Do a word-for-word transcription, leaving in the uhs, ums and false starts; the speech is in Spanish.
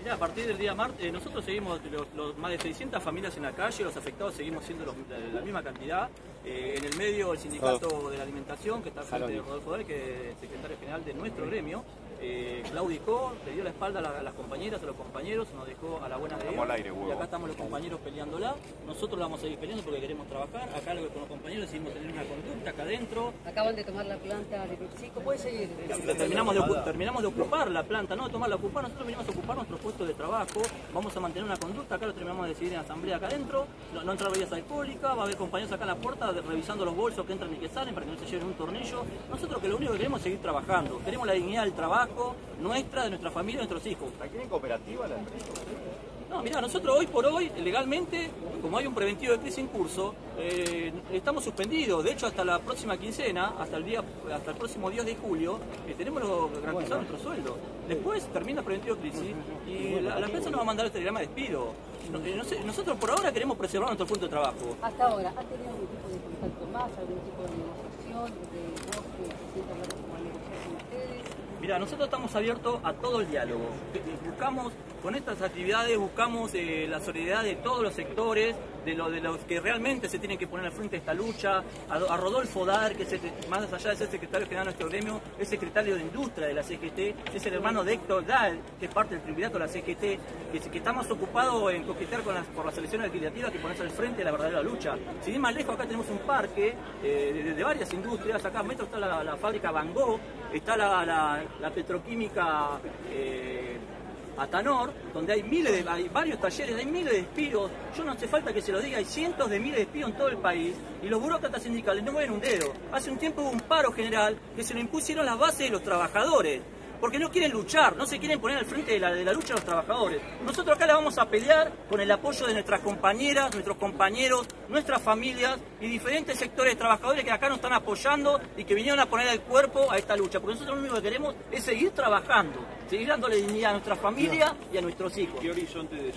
Mirá, a partir del día martes, eh, nosotros seguimos, los, los más de seiscientas familias en la calle, los afectados seguimos siendo los, la, la misma cantidad. Eh, en el medio, el sindicato oh. de la alimentación, que está frente de Rodolfo Dal, que es el secretario general de nuestro gremio, eh, claudicó, le dio la espalda a, la, a las compañeras, a los compañeros, nos dejó a la buena de Dios. Aire, y acá estamos los compañeros peleándola. Nosotros la vamos a seguir peleando porque queremos trabajar. Acá con los compañeros decidimos tener una conducta acá adentro. Acaban de tomar la planta de PepsiCo, puede seguir. Terminamos de, terminamos de ocupar la planta, no de tomarla, ocupar. Nosotros venimos a ocupar nuestros puestos de trabajo. Vamos a mantener una conducta. Acá lo terminamos de decidir en asamblea acá adentro. No, no entrar bebidas alcohólicas. Va a haber compañeros acá en la puerta de, revisando los bolsos que entran y que salen para que no se lleven un tornillo. Nosotros que lo único que queremos es seguir trabajando. Queremos la dignidad del trabajo nuestra, de nuestra familia, de nuestros hijos. ¿Aquí en cooperativa la empresa? No, mirá, nosotros hoy por hoy, legalmente, como hay un preventivo de crisis en curso, eh, estamos suspendidos. De hecho, hasta la próxima quincena, hasta el día, hasta el próximo diez de julio, eh, tenemos garantizado nuestro sueldo. Después termina el preventivo de crisis y la, la empresa nos va a mandar el telegrama de despido. No, eh, no sé, nosotros por ahora queremos preservar nuestro punto de trabajo. Hasta ahora, ¿ha tenido algún tipo de contacto más, algún tipo de negociación, de vos que se sienta hablar como negociar con ustedes? Mira, nosotros estamos abiertos a todo el diálogo. Buscamos, con estas actividades, buscamos eh, la solidaridad de todos los sectores, de, lo, de los que realmente se tienen que poner al frente de esta lucha, a, a Rodolfo Dal, que es el, más allá de ser secretario general de nuestro gremio, es secretario de Industria de la C G T, es el hermano de Héctor Dal, que es parte del triunvirato de la C G T, que, que está más ocupado en coquetear con las, por las elecciones legislativas que ponerse al frente de la verdadera lucha. Sin ir más lejos, acá tenemos un parque eh, de, de varias industrias. Acá a metro está la, la fábrica Van Gogh, está la, la, la petroquímica eh, Atanor, donde hay miles de, hay varios talleres, hay miles de despidos. Yo no hace falta que se lo diga, hay cientos de miles de despidos en todo el país y los burócratas sindicales no mueven un dedo. Hace un tiempo hubo un paro general que se lo impusieron las bases de los trabajadores, porque no quieren luchar, no se quieren poner al frente de la, de la lucha de los trabajadores. Nosotros acá la vamos a pelear con el apoyo de nuestras compañeras, nuestros compañeros, nuestras familias y diferentes sectores de trabajadores que acá nos están apoyando y que vinieron a poner el cuerpo a esta lucha. Porque nosotros lo único que queremos es seguir trabajando, seguir dándole dignidad a nuestra familia y a nuestros hijos. ¿Qué horizonte de